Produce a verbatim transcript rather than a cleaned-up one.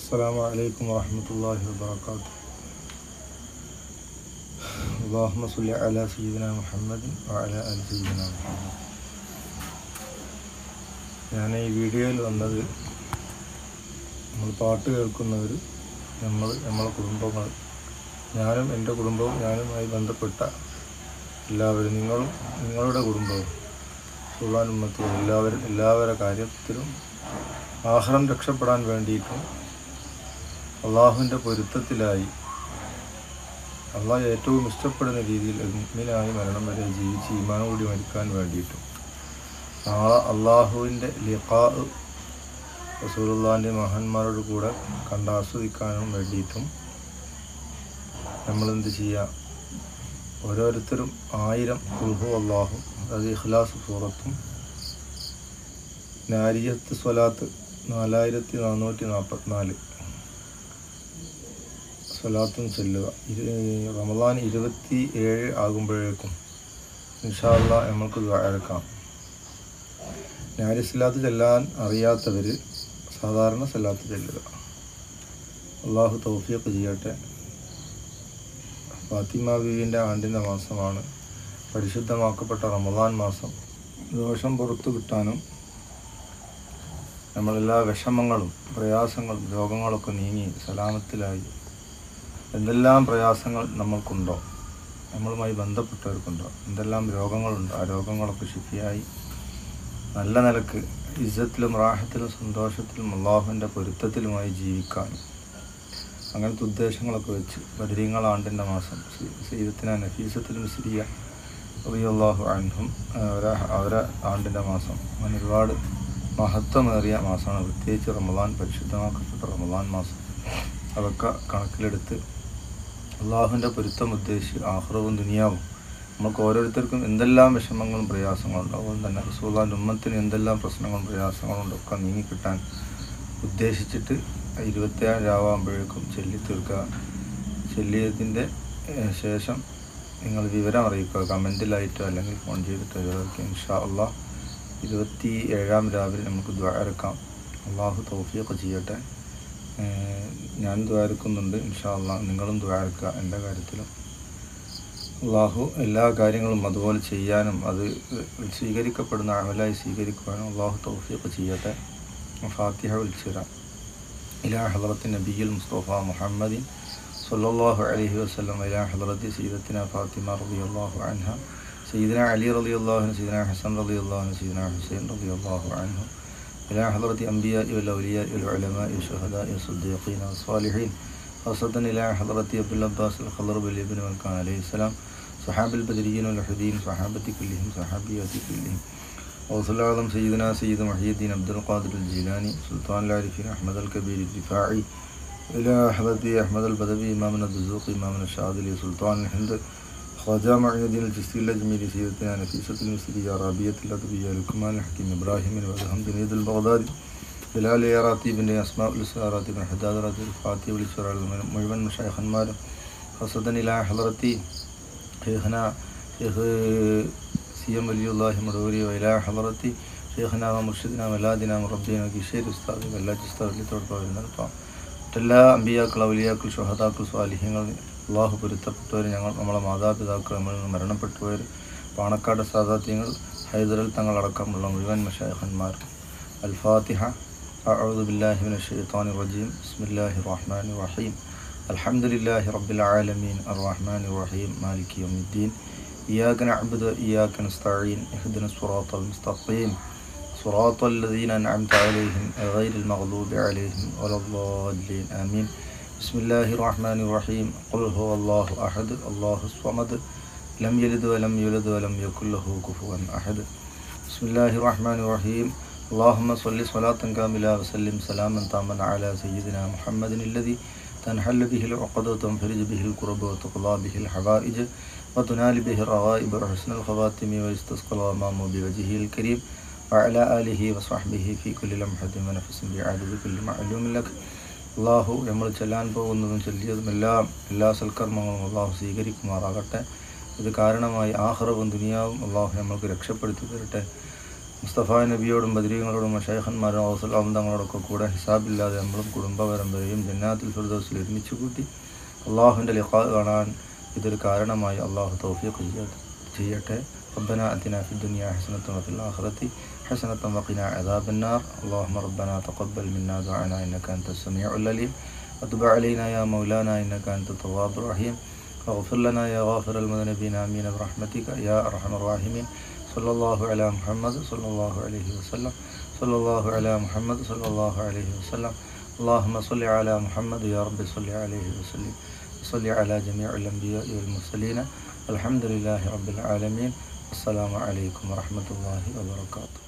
السلام عليكم ورحمة الله وبركاته. اللهم صل على سيدنا محمد وعلى آل سيدنا محمد. ഞാൻ ഈ വീഡിയോയിൽ വന്നത് നമ്മൾ പാട്ട് കേൾക്കുന്നവർ, നമ്മൾ നമ്മളെ കുടുംബങ്ങൾ, ഞാനും എൻ്റെ കുടുംബവും ഞാനുമായി ബന്ധപ്പെട്ട എല്ലാവരും, നിങ്ങളും നിങ്ങളുടെ കുടുംബവും, സുൽത്താൻ ഉമ്മത്തും എല്ലാവരും എല്ലാവരുടെ കാര്യത്തിലും ആഖിറം രക്ഷപ്പെടാൻ വേണ്ടിയിട്ടും അള്ളാഹുവിൻ്റെ പൊരുത്തത്തിലായി അള്ളാഹ് ഏറ്റവും ഇഷ്ടപ്പെടുന്ന രീതിയിൽ മുഅ്മിനായി മരണം വരെ ജീവിച്ച് ഈമാനോടി മരിക്കാൻ വേണ്ടിയിട്ടും നാളെ അള്ളാഹുവിൻ്റെ ലിഖാ റസൂലുള്ളാഹിൻ്റെ മഹാന്മാരോട് കൂടെ കണ്ടാസ്വദിക്കാനും വേണ്ടിയിട്ടും നമ്മളെന്ത് ചെയ്യുക, ഓരോരുത്തരും ആയിരം ഖുൽഹു അല്ലാഹു, അത് ഇഖ്ലാസ് സൂറത്തും നാരിയത്ത് സ്വലാത്ത് നാലായിരത്തി നാനൂറ്റി നാൽപ്പത്തിനാല് സ്വലാത്തും ചൊല്ലുക. റമദാൻ ഇരുപത്തി ഏഴ് ആകുമ്പോഴേക്കും ഇൻഷാ അല്ലാഹ് നമുക്ക് ദുആ. നാരി സ്വലാത്ത് ചെല്ലാൻ അറിയാത്തവർ സാധാരണ സ്വലാത്ത് ചൊല്ലുക. അള്ളാഹു തൗഫീഖ് ചെയ്യട്ടെ. ഫാത്തിമ ബീവിൻ്റെ ആണ്ടിൻ്റെ മാസമാണ് പരിശുദ്ധമാക്കപ്പെട്ട റമദാൻ മാസം. ദോഷം പുറത്തു കിട്ടാനും നമ്മളെല്ലാ വിഷമങ്ങളും പ്രയാസങ്ങളും രോഗങ്ങളൊക്കെ നീങ്ങി സലാമത്തിലായി എന്തെല്ലാം പ്രയാസങ്ങൾ നമ്മൾക്കുണ്ടോ, നമ്മളുമായി ബന്ധപ്പെട്ടവർക്കുണ്ടോ, എന്തെല്ലാം രോഗങ്ങളുണ്ടോ, ആ രോഗങ്ങളൊക്കെ ശിഫിയായി നല്ല നിലക്ക് ഇസ്സത്തിലും റാഹത്തിലും സന്തോഷത്തിലും അള്ളാഹുവിൻ്റെ പൊരുത്തത്തിലുമായി ജീവിക്കാനും അങ്ങനത്തെ ഉദ്ദേശങ്ങളൊക്കെ വെച്ച് ബദരീങ്ങൾ ആണ്ടിൻ്റെ മാസം സയ്യിദത്തിന നഫീസത്തുൽ മിസ്രിയ റളിയല്ലാഹു അൻഹും അവരെ അവരെ ആണ്ടിൻ്റെ മാസം അങ്ങനെ ഒരുപാട് മഹത്വമേറിയ മാസമാണ്. പ്രത്യേകിച്ച് റമദാൻ, പരിശുദ്ധമാക്കപ്പെട്ട റമദാൻ മാസം. അതൊക്കെ കണക്കിലെടുത്ത് അള്ളാഹുവിൻ്റെ പൊരുത്തം ഉദ്ദേശിച്ച് ആഖിറവും ദുനിയാവും നമുക്ക് ഓരോരുത്തർക്കും എന്തെല്ലാം വിഷമങ്ങളും പ്രയാസങ്ങളും ഉണ്ട്, അതുപോലെ തന്നെ റസൂലുള്ളാഹിൻ്റെ ഉമ്മത്തിന് എന്തെല്ലാം പ്രശ്നങ്ങളും പ്രയാസങ്ങളും ഒക്കെ നീങ്ങിക്കിട്ടാൻ ഉദ്ദേശിച്ചിട്ട് ഇരുപത്തിയേഴ് രാവാകുമ്പോഴേക്കും ചൊല്ലി തീർക്കുക. ചൊല്ലിയതിൻ്റെ ശേഷം നിങ്ങൾ വിവരം അറിയിക്കുക, കമൻറ്റിലായിട്ടോ അല്ലെങ്കിൽ ഫോൺ ചെയ്തിട്ടോ ഇതൊക്കെ ഇൻഷാ അള്ളാഹ് ഇരുപത്തി ഏഴാം രാവിലെ നമുക്ക് ദ്വാരക്കാം. അള്ളാഹു തൗഫീഖ് ചെയ്യട്ടെ. ഞാൻ ദ്വാരക്കുന്നുണ്ട് ഇൻഷാ അള്ളാഹ്, നിങ്ങളും ദ്വാരക്കുക. എൻ്റെ കാര്യത്തിലും അള്ളാഹു എല്ലാ കാര്യങ്ങളും അതുപോലെ ചെയ്യാനും അത് സ്വീകരിക്കപ്പെടുന്ന അമലായി സ്വീകരിക്കുവാനും അള്ളാഹു തൗഫീഖ് ചെയ്യട്ടെ. ഫാത്തിഹ വിളിച്ചു തരാം. ഇലാ ഹളറത്തി നബിയിൽ മുസ്തഫ മുഹമ്മദിൻ സല്ലല്ലാഹു അലൈഹി വസല്ലം, ഇലാ ഹളറത്തി സയ്യിദത്തിന ഫാത്തിമ റളിയല്ലാഹു അൻഹ, സയ്യിദന അലി റളിയല്ലാഹു അൻഹു, സയ്യിദന ഹസൻ റളിയല്ലാഹു അൻഹു, സയ്യിദന ഹുസൈൻ റളിയല്ലാഹു അൻഹു, ഇലാ ഹളറത്തി അംബിയാഇ വൽ ഔലിയാഇ വൽ ഉലമാഇ വശുഹദാഇ വസ്സദ്ദീഖീന വസ്സാലിഹീൻ, ഖാസത്തൻ ഇലാ ഹളറത്തി അബ്ദുൽ അബ്ബാസ് അൽ ഖദർ ബിൻ ഇബ്നു മൽക്കാൻ അലൈഹിസ്സലാം, സ്വഹാബിൽ ബദരിയ്യീൻ വൽ ഹുദീൻ, സ്വഹാബത്തി കുല്ലിഹിം, സ്വഹാബിയാത്തി കുല്ലിഹിം, ഔസുൽ ആദം സയ്യിദന സയ്യിദ് മുഹയ്യിദ്ദീൻ അബ്ദുൽ ഖാദിർ അൽ ജീലാനി, സുൽത്താൻ അൽ ആരിഫീൻ അഹ്മദ് അൽ കബീർ അൽ റിഫാഇ, ഇലാ ഹളറത്തി അഹ്മദ് അൽ ബദവി ഇമാമുന ദുസൂഖി ഇമാമുന ഷാദിലി, സുൽത്താൻ അൽ ഹിന്ദ് ഖവാജ മുഈനുദ്ദീൻ അൽ ചിശ്തി അൽ അജ്മീരി, സയ്യിദത്തിന നഫീസത്തുൽ മിസ്രിയ റാബിയത്തുൽ അദ്വിയ ലുക്മാൻ ഹക്കീം ഇബ്രാഹിം വദ്ഹം ജുനൈദ് അൽ ബഗ്ദാദി, ബിലാൽ റാത്തീബിൻ്റെ അസ്മാഉൽ ഹുസ്ന റാത്തീബ് ഹദാദ് റാത്തീബ് ഫാത്തിഹ വിളിച്ചവരാൾ മുഴുവൻ മശായിഖന്മാരും, ഖസദൻ ഇലാ ഹളറത്തി ഷെയ്ഖന ഷെയ്ഖ് സി എം വലിയുല്ലാഹി മടൂരി, ഇലാ ഹളറത്തി ഷെയ്ഖന മുർഷിദിന മലാദിന മുറബ്ബീന കിഷേരി ഉസ്താദ് വെല്ലാജ് ഉസ്താദ് വെള്ളിത്തോടൊപ്പം വരുന്നപ്പോൾ മറ്റെല്ലാ അമ്പിയാക്കൾ ഔലിയാക്കൾ ഷുഹദാക്കൾ സ്വാലിഹ്യങ്ങൾ അള്ളാഹു പൊരുത്തപ്പെട്ടവർ, ഞങ്ങൾ നമ്മളെ മാതാപിതാക്കൾ, നമ്മളിൽ നിന്ന് മരണപ്പെട്ടവർ, പാണക്കാട് സാദാത്യങ്ങൾ, ഹൈദരൽ തങ്ങളടക്കമുള്ള മുഴുവൻ മശായിഖന്മാർ. അൽ ഫാത്തിഹ. അഊദു ബില്ലാഹി മിനശ് ശൈത്വാനിർ റജീം. ബിസ്മില്ലാഹിർ റഹ്മാനിർ റഹീം. അൽഹംദുലില്ലാഹി റബ്ബിൽ ആലമീൻ അർറഹ്മാനിർ റഹീം മാലികി യൗമിദ്ദീൻ. ഇയ്യാക നഅ്ബുദു വഇയ്യാക നസ്തഈൻ. ഇഹ്ദിനസ് സിറാത്തൽ മുസ്തഖീം സിറാത്തൽ ലദീന അൻഅംത അലൈഹിം ഗൈറിൽ മഗ്ദൂബി അലൈഹിം വലദ്ദാല്ലീൻ. ആമീൻ. ബിസ്മില്ലാഹിർ റഹ്മാനിർ റഹീം. ഖുൽ ഹുവല്ലാഹു അഹദ് അല്ലാഹുസ് സ്വമദ് ലം യലിദ് വലം യൂലദ് വലം യകുൽ ലഹു കുഫുവൻ അഹദ്. ബിസ്മില്ലാഹിർ റഹ്മാനിർ റഹീം. അല്ലാഹുമ്മ സ്വല്ലി സ്വലാത്തൻ കാമില വസല്ലിം സലാമൻ താമൻ അലാ സയ്യിദിന മുഹമ്മദിൻ അല്ലദി തൻഹല്ലു ബിഹിൽ ഉഖദ വതൻഫരിജു ബിഹിൽ ഖുറബ വതഖ്ളാ ബിഹിൽ ഹവായിജ് വതുനാലു ബിഹിൽ റഗായിബ് വഹുസ്നുൽ ഖവാതിമി വയസ്തസ്ഖൽ ഗമാമു ബിവജ്ഹിൽ കരീം വഅലാ ആലിഹി വസ്വഹ്ബിഹി ഫീ കുല്ലി ലംഹത്തിൻ വനഫസിൻ ബിഅദദി കുല്ലി മഅലൂമിൻ ലക്. അള്ളാഹു നമ്മൾ ചെല്ലാൻ പോകുന്നതും ചൊല്ലിയതും എല്ലാം എല്ലാ സൽക്കർമ്മങ്ങളും അള്ളാഹു സ്വീകരിക്കുമാറാകട്ടെ. ഇത് കാരണമായി ആഖിറവും ദുനിയാവും അള്ളാഹു നമ്മൾക്ക് രക്ഷപ്പെടുത്തി തരട്ടെ. മുസ്തഫ നബിയോടും ബദരീങ്ങളോടും മശൈഖന്മാരും ഔസുലാം തങ്ങളോടൊക്കെ കൂടെ ഹിസാബില്ലാതെ നമ്മളും കുടുംബപരമ്പരയും ജന്നാത്തുൽ ഫിർദൗസിൽ ഒരുമിച്ച് കൂട്ടി അള്ളാഹുവിൻ്റെ ലിഖാ കാണാൻ ഇതൊരു കാരണമായി അള്ളാഹു തൗഫീഖ് ചെയ്യട്ടെ. ربنا آتنا في الدنيا حسنة وفي الآخرة حسنة وقنا عذاب النار. اللهم ربنا تقبل منا دعانا إنك أنت السميع العليم وتب علينا يا مولانا إنك أنت التواب الرحيم واغفر لنا يا غافر المذنبين آمين برحمتك يا أرحم الراحمين. صلى الله على محمد صلى الله عليه وسلم صلى الله على محمد صلى الله عليه وسلم. اللهم صل على محمد يا رب صل عليه وسلم. صل على جميع الأنبياء والمرسلين. الحمد لله رب العالمين. السلام عليكم ورحمة الله وبركاته.